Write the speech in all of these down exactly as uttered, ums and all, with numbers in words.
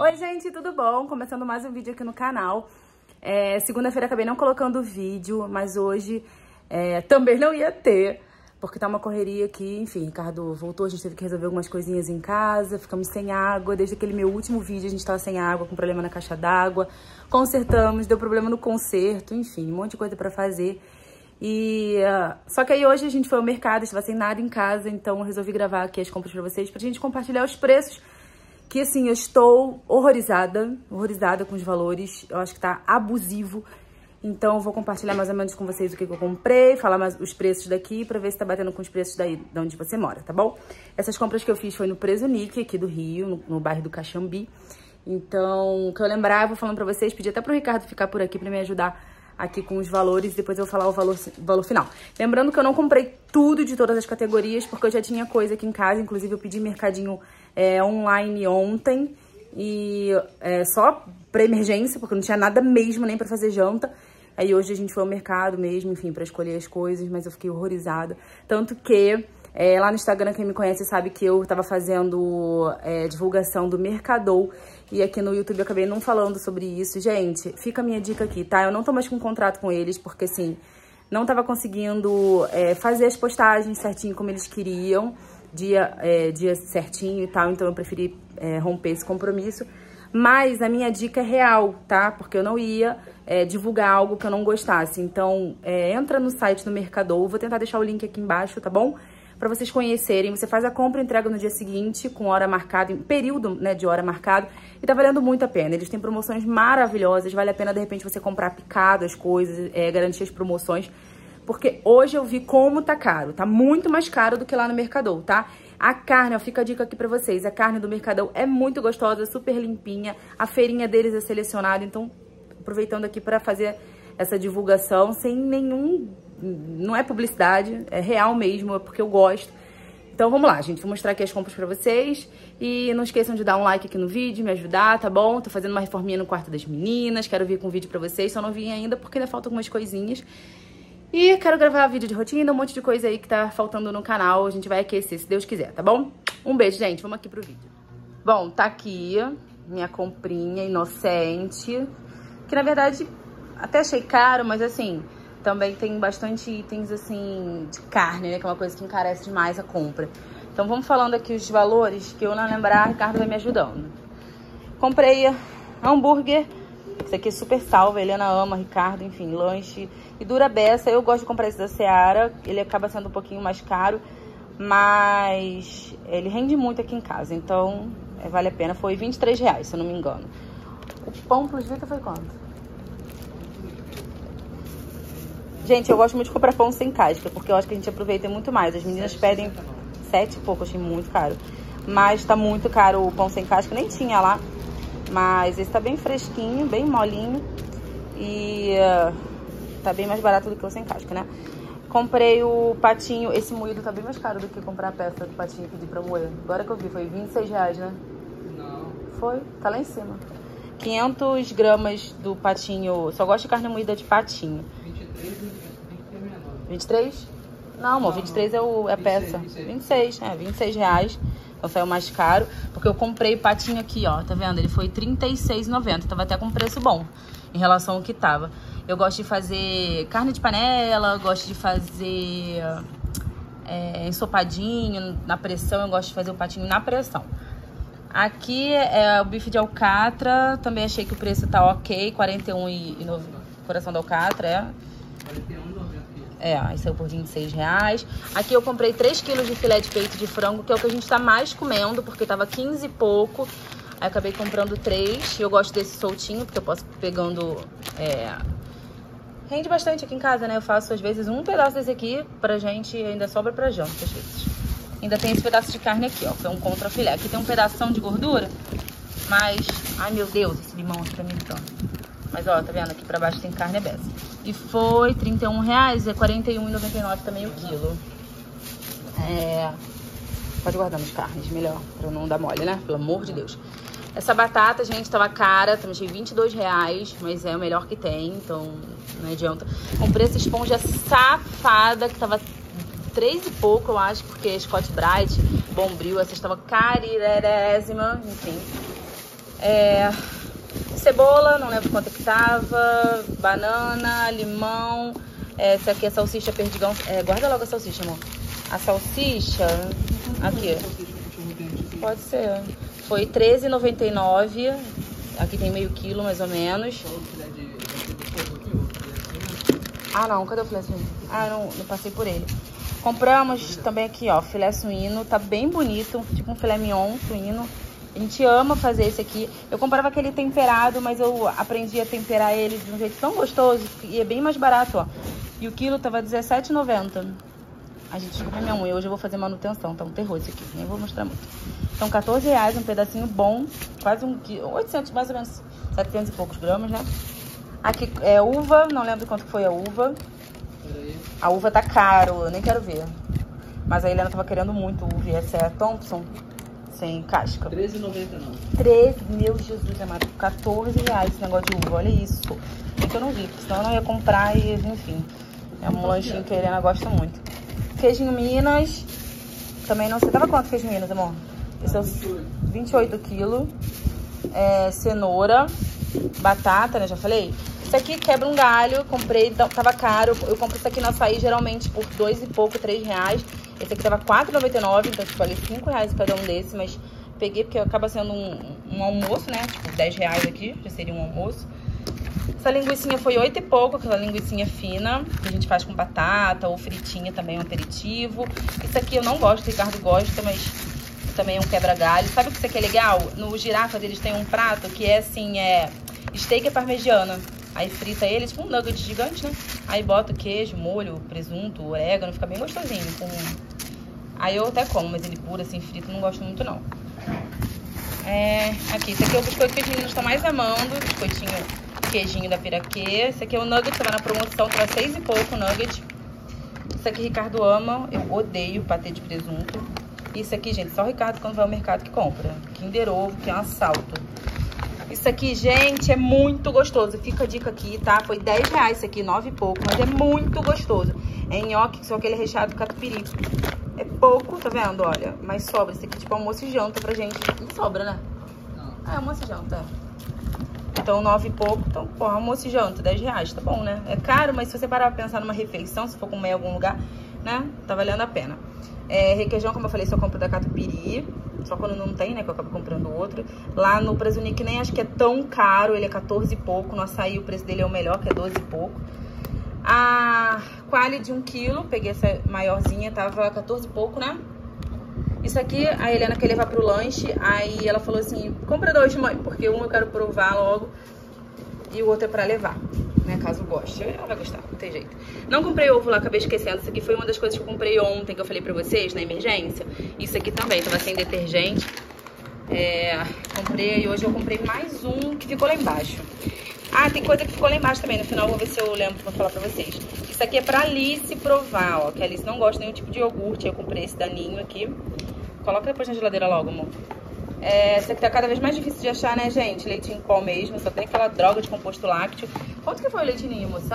Oi, gente, tudo bom? Começando mais um vídeo aqui no canal. É, Segunda-feira acabei não colocando vídeo, mas hoje é, também não ia ter, porque tá uma correria aqui. Enfim, Ricardo voltou, a gente teve que resolver algumas coisinhas em casa, ficamos sem água. Desde aquele meu último vídeo a gente tava sem água, com problema na caixa d'água. Consertamos, deu problema no conserto, enfim, um monte de coisa pra fazer. E uh, só que aí hoje a gente foi ao mercado, estava sem nada em casa, então eu resolvi gravar aqui as compras pra vocês, pra gente compartilhar os preços. Que assim, eu estou horrorizada, horrorizada com os valores, eu acho que tá abusivo. Então eu vou compartilhar mais ou menos com vocês o que, que eu comprei, falar mais os preços daqui pra ver se tá batendo com os preços daí, de onde você mora, tá bom? Essas compras que eu fiz foi no Preso Nick, aqui do Rio, no, no bairro do Caxambi. Então, o que eu lembrar, eu vou falando pra vocês, pedi até pro Ricardo ficar por aqui pra me ajudar aqui com os valores, depois eu vou falar o valor, o valor final. Lembrando que eu não comprei tudo de todas as categorias, porque eu já tinha coisa aqui em casa, inclusive eu pedi mercadinho é, online ontem, e é, só pra emergência, porque não tinha nada mesmo nem pra fazer janta. Aí hoje a gente foi ao mercado mesmo, enfim, pra escolher as coisas, mas eu fiquei horrorizada. Tanto que é, lá no Instagram, quem me conhece sabe que eu tava fazendo é, divulgação do Mercador. E aqui no YouTube eu acabei não falando sobre isso. Gente, fica a minha dica aqui, tá? Eu não tô mais com contrato com eles, porque assim, não tava conseguindo é, fazer as postagens certinho como eles queriam, dia, é, dia certinho e tal, então eu preferi é, romper esse compromisso. Mas a minha dica é real, tá? Porque eu não ia é, divulgar algo que eu não gostasse. Então, é, entra no site do Mercador, vou tentar deixar o link aqui embaixo, tá bom? Pra vocês conhecerem, você faz a compra e entrega no dia seguinte, com hora marcada, em período, né, de hora marcado, e tá valendo muito a pena. Eles têm promoções maravilhosas, vale a pena, de repente, você comprar picado as coisas, é, garantir as promoções, porque hoje eu vi como tá caro, tá muito mais caro do que lá no Mercador, tá? A carne, ó, fica a dica aqui pra vocês, a carne do Mercador é muito gostosa, super limpinha, a feirinha deles é selecionada, então, aproveitando aqui pra fazer essa divulgação sem nenhum... Não é publicidade, é real mesmo, é porque eu gosto. Então vamos lá, gente, vou mostrar aqui as compras pra vocês. E não esqueçam de dar um like aqui no vídeo, me ajudar, tá bom? Tô fazendo uma reforminha no quarto das meninas, quero vir com um vídeo pra vocês, só não vim ainda porque ainda faltam algumas coisinhas. E quero gravar vídeo de rotina, um monte de coisa aí que tá faltando no canal, a gente vai aquecer se Deus quiser, tá bom? Um beijo, gente, vamos aqui pro vídeo. Bom, tá aqui minha comprinha inocente, que na verdade até achei caro, mas assim... Também tem bastante itens, assim, de carne, né? Que é uma coisa que encarece demais a compra. Então, vamos falando aqui os valores, que eu não lembrar, o Ricardo vai me ajudando. Comprei hambúrguer. Esse aqui é super salva, a Helena ama, Ricardo, enfim, lanche. E dura beça, eu gosto de comprar esse da Seara. Ele acaba sendo um pouquinho mais caro, mas ele rende muito aqui em casa. Então, é, vale a pena. Foi vinte e três reais, se eu não me engano. O pão plus vida foi quanto? Gente, eu gosto muito de comprar pão sem casca, porque eu acho que a gente aproveita muito mais. As meninas pedem sete e pouco, achei muito caro. Mas tá muito caro o pão sem casca, nem tinha lá. Mas esse tá bem fresquinho, bem molinho. E uh, tá bem mais barato do que o sem casca, né? Comprei o patinho, esse moído tá bem mais caro do que comprar a peça do patinho que pedi pra moer. Agora que eu vi, foi vinte e seis reais, né? Não. Foi? Tá lá em cima. quinhentas gramas do patinho, só gosto de carne moída de patinho. vinte e três? Não, amor, vinte e três é, o, é a peça. vinte e seis, é, vinte e seis reais. Então saiu mais caro, porque eu comprei o patinho aqui, ó, tá vendo? Ele foi trinta e seis reais e noventa centavos, tava até com preço bom em relação ao que tava. Eu gosto de fazer carne de panela, gosto de fazer é, ensopadinho na pressão, eu gosto de fazer o patinho na pressão. Aqui é o bife de alcatra, também achei que o preço tá ok, quarenta e um reais e noventa centavos, coração da alcatra, é. quarenta e um reais e noventa centavos. É, aí saiu por vinte e seis reais. Aqui eu comprei três quilos de filé de peito de frango, que é o que a gente tá mais comendo, porque tava quinze e pouco. Aí acabei comprando três. E eu gosto desse soltinho, porque eu posso pegando... É... Rende bastante aqui em casa, né? Eu faço, às vezes, um pedaço desse aqui pra gente e ainda sobra pra janta, às vezes. Ainda tem esse pedaço de carne aqui, ó, que é um contra filé. Aqui tem um pedação de gordura, mas... Ai, meu Deus, esse limão aqui pra mim tanto. Mas, ó, tá vendo? Aqui pra baixo tem carne beça. E foi trinta e um reais, é quarenta e um reais e noventa e nove centavos também o quilo. É... Pode guardar nas carnes, melhor, pra não dar mole, né? Pelo amor de Deus. Essa batata, gente, tava cara, também achei vinte e dois reais, mas é o melhor que tem, então não adianta. Comprei essa esponja safada, que tava três e pouco, eu acho, porque Scott Bright, Bombril, essa estava carirérésima, enfim. É, cebola, não lembro quanto que tava. Banana, limão. É, essa aqui é salsicha perdigão. É, guarda logo a salsicha, amor. A salsicha... Aqui. Pode ser. Foi treze reais e noventa e nove centavos. Aqui tem meio quilo, mais ou menos. Ah, não. Cadê o filé suíno? Ah, não, não passei por ele. Compramos também aqui, ó, filé suíno. Tá bem bonito. Tipo um filé mignon suíno. A gente ama fazer esse aqui. Eu comprava aquele temperado, mas eu aprendi a temperar ele de um jeito tão gostoso. E é bem mais barato, ó. E o quilo tava dezessete reais e noventa centavos. A gente desculpa minha unha. Hoje eu vou fazer manutenção. Tá um terror isso aqui. Nem vou mostrar muito. Então, quatorze reais, um pedacinho bom. Quase um quilo. oitocentos, mais ou menos. setecentos e poucos gramas, né? Aqui é uva. Não lembro quanto foi a uva. A uva tá caro. Eu nem quero ver. Mas a Helena tava querendo muito uva. E essa é a Thompson. Sem casca. treze reais e noventa e nove centavos. treze, meu Jesus amado. quatorze reais esse negócio de uva. Olha isso. Que eu não vi. Porque senão eu não ia comprar e, enfim. É um lanchinho que a Helena gosta muito. Queijinho Minas. Também não sei. Tava quanto queijo Minas, amor? Esse é o vinte e oito quilos. É, cenoura. Batata, né? Já falei. Isso aqui quebra um galho. Comprei, tava caro. Eu compro isso aqui no açaí geralmente por dois e pouco, três reais. Esse aqui tava quatro reais e noventa e nove centavos. Então, tipo, paguei cinco reais cada um desse. Mas peguei porque acaba sendo um, um almoço, né? Tipo, dez reais aqui. Já seria um almoço. Essa linguicinha foi oito e pouco, aquela linguicinha fina, que a gente faz com batata ou fritinha também, um aperitivo. Isso aqui eu não gosto, o Ricardo gosta, mas também é um quebra-galho. Sabe o que isso aqui é legal? No Girafas eles têm um prato que é assim, é steak parmegiana. Aí frita ele, tipo um nugget gigante, né? Aí bota o queijo, molho, presunto, orégano, fica bem gostosinho. Com... Aí eu até como, mas ele puro assim, frito, não gosto muito não. É... Aqui, esse aqui é o biscoito que os meninos estão mais amando, biscoitinho... Queijinho da Piraquê. Esse aqui é o nugget, tava na promoção, tava seis e pouco o nugget. Isso aqui Ricardo ama, eu odeio patê de presunto. Isso aqui, gente, só o Ricardo quando vai ao mercado que compra. Kinder Ovo, que é um assalto. Isso aqui, gente, é muito gostoso. Fica a dica aqui, tá? Foi dez reais isso aqui, nove e pouco, mas é muito gostoso. É nhoque, só aquele recheado catupiry. É pouco, tá vendo? Olha, mas sobra. Isso aqui tipo almoço e janta pra gente. Não sobra, né? Não. É almoço e janta, é. Então, nove e pouco. Então, porra, almoço e janta, dez reais, tá bom, né? É caro, mas se você parar pra pensar numa refeição, se for comer em algum lugar, né? Tá valendo a pena. É, requeijão, como eu falei, só compro da Catupiry. Só quando não tem, né? Que eu acabo comprando outro. Lá no Presunic nem acho que é tão caro. Ele é quatorze e pouco. No açaí o preço dele é o melhor, que é doze e pouco. A Quali de um quilo. Peguei essa maiorzinha, tava quatorze e pouco, né? Isso aqui, a Helena quer levar pro lanche, aí ela falou assim, compra dois, mãe, porque um eu quero provar logo e o outro é pra levar, né, caso goste. Ela vai gostar, não tem jeito. Não comprei ovo lá, acabei esquecendo. Isso aqui foi uma das coisas que eu comprei ontem, que eu falei pra vocês, na emergência. Isso aqui também, tava sem detergente. É, comprei, e hoje eu comprei mais um que ficou lá embaixo. Ah, tem coisa que ficou lá embaixo também, no final eu vou ver se eu lembro pra falar pra vocês. Isso aqui é pra Alice provar, ó, que a Alice não gosta de nenhum tipo de iogurte. Eu comprei esse daninho aqui. Coloca depois na geladeira logo, amor. É, esse aqui tá cada vez mais difícil de achar, né, gente? Leite em pó mesmo, só tem aquela droga de composto lácteo. Quanto que foi o leite ninho, moça?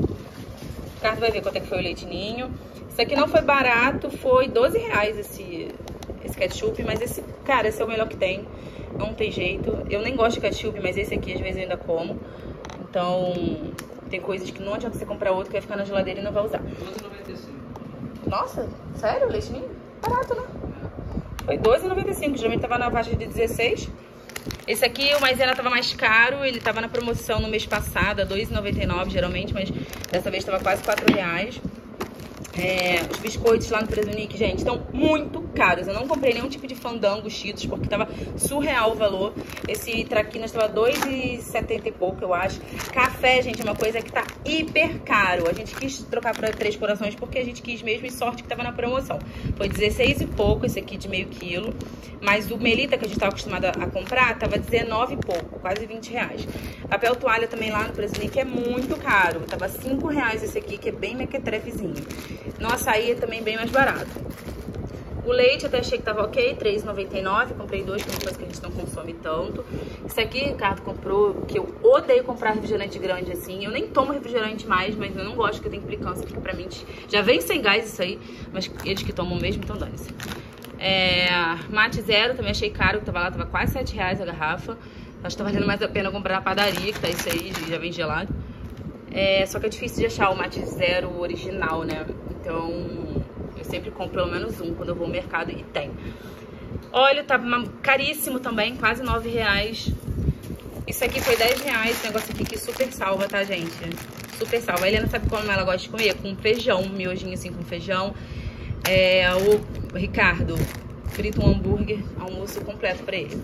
O Ricardo vai ver quanto é que foi o leite ninho. Isso aqui não foi barato, foi doze reais esse, esse ketchup, mas esse, cara, esse é o melhor que tem. Não tem jeito. Eu nem gosto de ketchup, mas esse aqui às vezes eu ainda como. Então, tem coisas que não adianta você comprar outro que vai ficar na geladeira e não vai usar. doze reais e noventa e cinco centavos. Nossa, sério? Leite ninho? Barato, né? Foi doze reais e noventa e cinco centavos, geralmente tava na faixa de dezesseis reais. Esse aqui, o maisena tava mais caro, ele tava na promoção no mês passado, dois reais e noventa e nove centavos geralmente, mas dessa vez tava quase quatro reais. É, os biscoitos lá no Presunic, gente, estão muito caros. Eu não comprei nenhum tipo de fandango, cheetos, porque tava surreal o valor. Esse traquinas tava dois reais e setenta e pouco, eu acho. Café, gente, é uma coisa que tá hiper caro. A gente quis trocar para três corações porque a gente quis mesmo, e sorte que tava na promoção. Foi dezesseis e pouco esse aqui de meio quilo. Mas o Melita, que a gente tava acostumado a comprar, tava dezenove e pouco, quase vinte reais. Papel toalha também lá no Presunic é muito caro. Tava cinco reais esse aqui, que é bem mequetrefezinho. No açaí é também bem mais barato. O leite eu até achei que tava ok, três reais e noventa e nove centavos. Comprei dois, que é uma coisa que a gente não consome tanto. Isso aqui, Ricardo comprou, que eu odeio comprar refrigerante grande assim. Eu nem tomo refrigerante mais, mas eu não gosto, que eu tenho implicância, porque pra mim já vem sem gás isso aí. Mas eles que tomam mesmo, então dane-se. É, mate zero, também achei caro, que tava lá, tava quase sete reais a garrafa. Acho que tá valendo mais a pena comprar na padaria, que tá isso aí, já vem gelado. É, só que é difícil de achar o mate zero original, né? Então, eu sempre compro pelo menos um quando eu vou ao mercado e tem. Óleo tá caríssimo também, quase nove reais. Isso aqui foi dez reais, esse negócio aqui que super salva, tá, gente? Super salva. A Helena sabe como ela gosta de comer? Com feijão, um miojinho assim com feijão. É, o Ricardo frita um hambúrguer, almoço completo pra ele.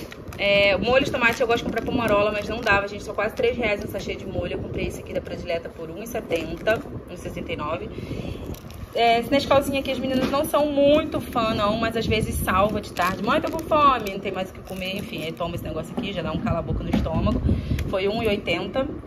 É, molho de tomate eu gosto de comprar pomarola, mas não dava, gente. São quase três reais um sachê de molho. Eu comprei esse aqui da Predileta por um real e setenta centavos, um real e sessenta e nove centavos. É, esse Nescauzinho aqui, as meninas não são muito fã, não, mas às vezes salva de tarde. Mãe, tô com fome, não tem mais o que comer, enfim. Aí toma esse negócio aqui, já dá um cala-boca no estômago. Foi um real e oitenta centavos.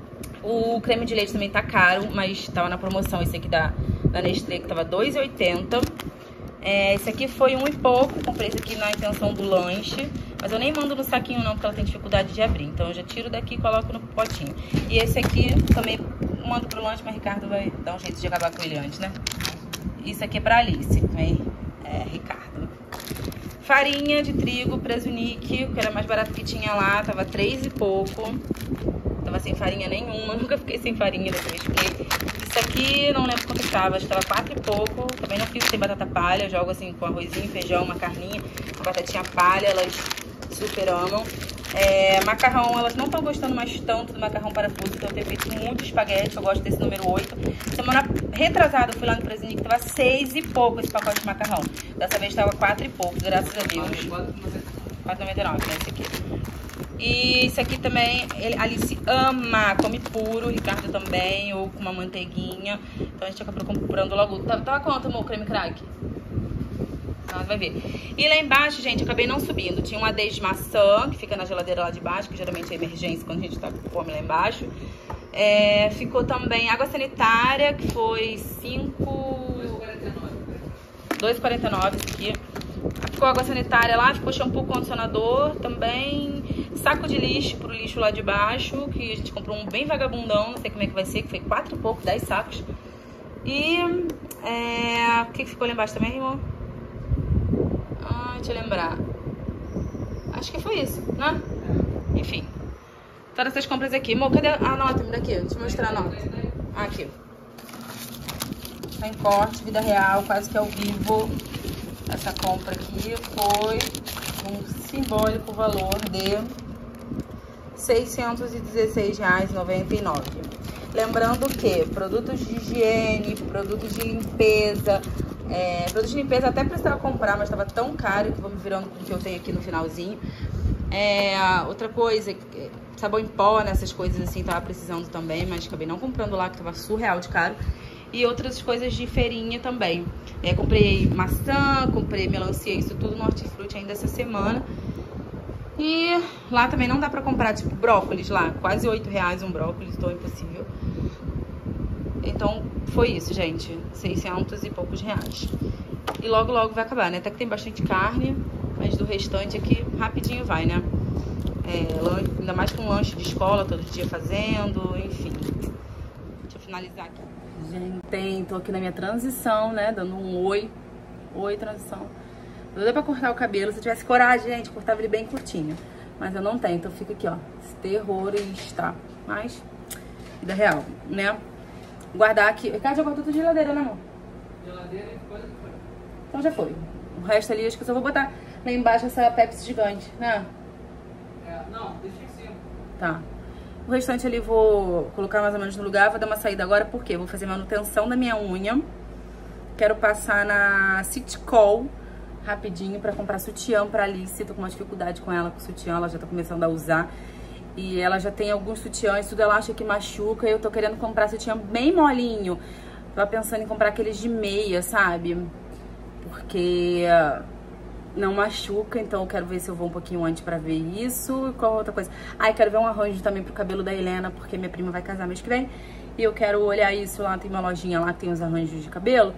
O creme de leite também tá caro, mas tava na promoção esse aqui da, da Nestlé, que tava dois reais e oitenta centavos. É, esse aqui foi um e pouco, comprei esse aqui na intenção do lanche, mas eu nem mando no saquinho não, porque ela tem dificuldade de abrir. Então eu já tiro daqui e coloco no potinho. E esse aqui também mando pro lanche, mas Ricardo vai dar um jeito de acabar com ele antes, né? Isso aqui é pra Alice, também é Ricardo. Farinha de trigo, Presunic, que era mais barato que tinha lá, tava três e pouco. Tava sem farinha nenhuma, nunca fiquei sem farinha dessa vez. Isso aqui, não lembro quanto estava, acho que tava quatro e pouco. Também não fiz sem batata palha, eu jogo assim com arrozinho, feijão, uma carninha, uma batatinha palha, elas super amam. É, macarrão, elas não estão gostando mais tanto do macarrão parafuso, então eu tenho feito muito espaguete, eu gosto desse número oito. Semana retrasada eu fui lá no Presunic, tava seis e pouco esse pacote de macarrão. Dessa vez tava quatro e pouco, graças a Deus. quatro reais e noventa e nove centavos, né, esse aqui. E esse aqui também, ele, a Alice ama, come puro, o Ricardo também, ou com uma manteiguinha. Então a gente acabou comprando logo. Tava, tava quanto, amor, creme crack? Não, vai ver. E lá embaixo, gente, eu acabei não subindo. Tinha uma Adays de maçã, que fica na geladeira lá de baixo, que geralmente é emergência quando a gente tá com fome lá embaixo. É, ficou também água sanitária, que foi cinco... dois reais e quarenta e nove centavos esse aqui. Ficou água sanitária lá, ficou shampoo, condicionador também, saco de lixo pro lixo lá de baixo, que a gente comprou um bem vagabundão, não sei como é que vai ser, que foi quatro e pouco, dez sacos. E é, o que ficou lá embaixo também, irmão? Ah, deixa eu lembrar. Acho que foi isso, né? Enfim. Todas essas compras aqui. Amor, cadê a nota? Me dá aqui, deixa eu mostrar a nota. Ah, aqui. Tá em corte, vida real, quase que ao vivo. Essa compra aqui foi um simbólico valor de seiscentos e dezesseis reais e noventa e nove centavos. Lembrando que produtos de higiene, produtos de limpeza, é, produtos de limpeza até precisava comprar, mas estava tão caro que vou me virando com o que eu tenho aqui no finalzinho. É, outra coisa, sabão em pó, né, essas coisas assim, tava precisando também, mas acabei não comprando lá, que tava surreal de caro. E outras coisas de feirinha também. É, comprei maçã, comprei melancia, isso tudo no Hortifruti ainda essa semana. E lá também não dá pra comprar, tipo, brócolis lá. Quase oito reais um brócolis, tô impossível. Então, foi isso, gente. seiscentos e poucos reais. E logo, logo vai acabar, né? Até que tem bastante carne, mas do restante aqui, rapidinho vai, né? É, ainda mais com lanche de escola, todo dia fazendo, enfim. Deixa eu finalizar aqui. Gente, tô aqui na minha transição, né? Dando um oi. Oi, transição. Eu dei pra cortar o cabelo. Se eu tivesse coragem, gente, cortava ele bem curtinho. Mas eu não tenho, então fica aqui, ó. Terrorista. Mas, vida real, né? Guardar aqui. Ricardo já guardou tudo de geladeira, né, amor? Geladeira e coisa que foi. Então já foi. O resto ali, acho que eu só vou botar lá embaixo essa Pepsi gigante, né? É, não, deixa em cima. Tá. O restante ali vou colocar mais ou menos no lugar. Vou dar uma saída agora, porque vou fazer manutenção da minha unha. Quero passar na Citycol rapidinho pra comprar sutiã pra Alice. Tô com uma dificuldade com ela, com sutiã. Ela já tá começando a usar. E ela já tem alguns sutiãs, tudo ela acha que machuca. E eu tô querendo comprar sutiã bem molinho. Tava pensando em comprar aqueles de meia, sabe? Porque não machuca, então eu quero ver se eu vou um pouquinho antes pra ver isso. E qual outra coisa? Ah, eu quero ver um arranjo também pro cabelo da Helena, porque minha prima vai casar mês que vem. E eu quero olhar isso lá, tem uma lojinha lá que tem os arranjos de cabelo.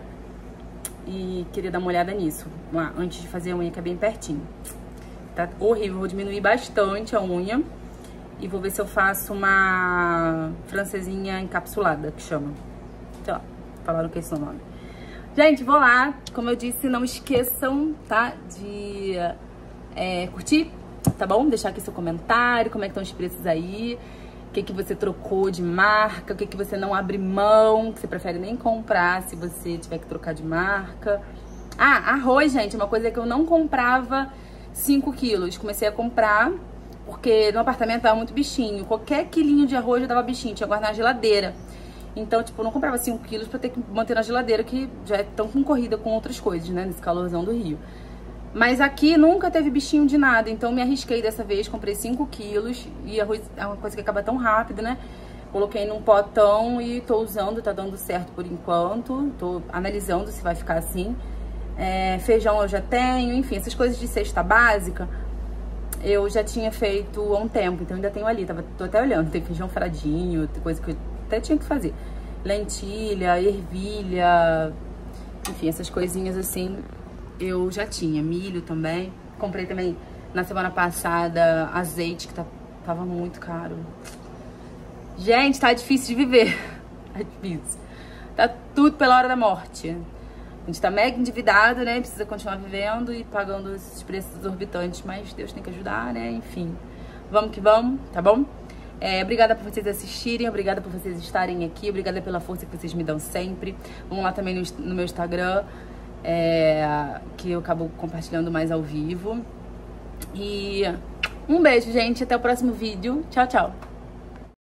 E queria dar uma olhada nisso lá, antes de fazer a unha, que é bem pertinho. Tá horrível, vou diminuir bastante a unha. E vou ver se eu faço uma francesinha encapsulada, que chama. Sei lá, falaram que é esse o nome. Gente, vou lá. Como eu disse, não esqueçam, tá? De é, curtir, tá bom? Deixar aqui seu comentário, como é que estão os preços aí, o que que você trocou de marca, o que que você não abre mão, que você prefere nem comprar se você tiver que trocar de marca. Ah, arroz, gente, uma coisa que eu não comprava cinco quilos, comecei a comprar porque no apartamento dava muito bichinho, qualquer quilinho de arroz já dava bichinho, tinha que guardar na geladeira. Então, tipo, eu não comprava cinco quilos pra ter que manter na geladeira, que já é tão concorrida com outras coisas, né, nesse calorzão do Rio. Mas aqui nunca teve bichinho de nada, então me arrisquei dessa vez, comprei cinco quilos, e arroz é uma coisa que acaba tão rápido, né? Coloquei num potão e tô usando, tá dando certo por enquanto, tô analisando se vai ficar assim. É, feijão eu já tenho, enfim, essas coisas de cesta básica eu já tinha feito há um tempo, então ainda tenho ali, tava, tô até olhando, tem feijão fradinho, tem coisa que eu até tinha que fazer. Lentilha, ervilha, enfim, essas coisinhas assim eu já tinha. Milho também. Comprei também na semana passada azeite, que tá, tava muito caro. Gente, tá difícil de viver. Tá difícil. Tá tudo pela hora da morte. A gente tá mega endividado, né? Precisa continuar vivendo e pagando esses preços exorbitantes, mas Deus tem que ajudar, né? Enfim, vamos que vamos, tá bom? É, obrigada por vocês assistirem, obrigada por vocês estarem aqui, obrigada pela força que vocês me dão sempre. Vamos lá também no, no meu Instagram, é, que eu acabo compartilhando mais ao vivo. E um beijo, gente, até o próximo vídeo. Tchau, tchau!